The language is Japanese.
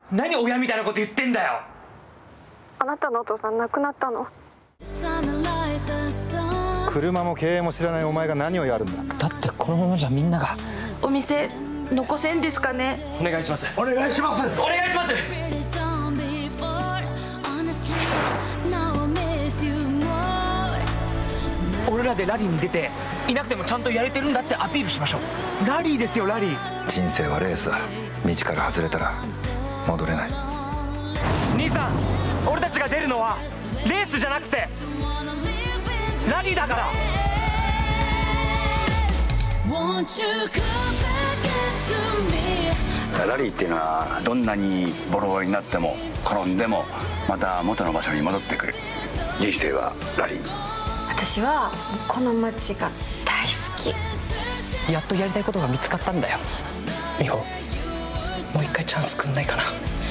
何親みたいなこと言ってんだよ。 あなたのお父さん亡くなったの。 車も経営も知らないお前が何をやるんだ。 だってこのままじゃみんなが。 お店残せんですかね。 お願いします。 お願いします。 お願いします。俺らでラリーに出ていなくてもちゃんとやれてるんだってアピールしましょう。ラリーですよ、ラリー。 人生はレースだ。道から外れたら戻れない。 兄さん、俺たちが出るのはレースじゃなくてラリーだから。 ラリーっていうのはどんなにボロボロになっても転んでもまた元の場所に戻ってくる。人生はラリー。 私はこの街が大好き。 やっとやりたいことが見つかったんだよ。美穂、もう一回チャンスくんないかな。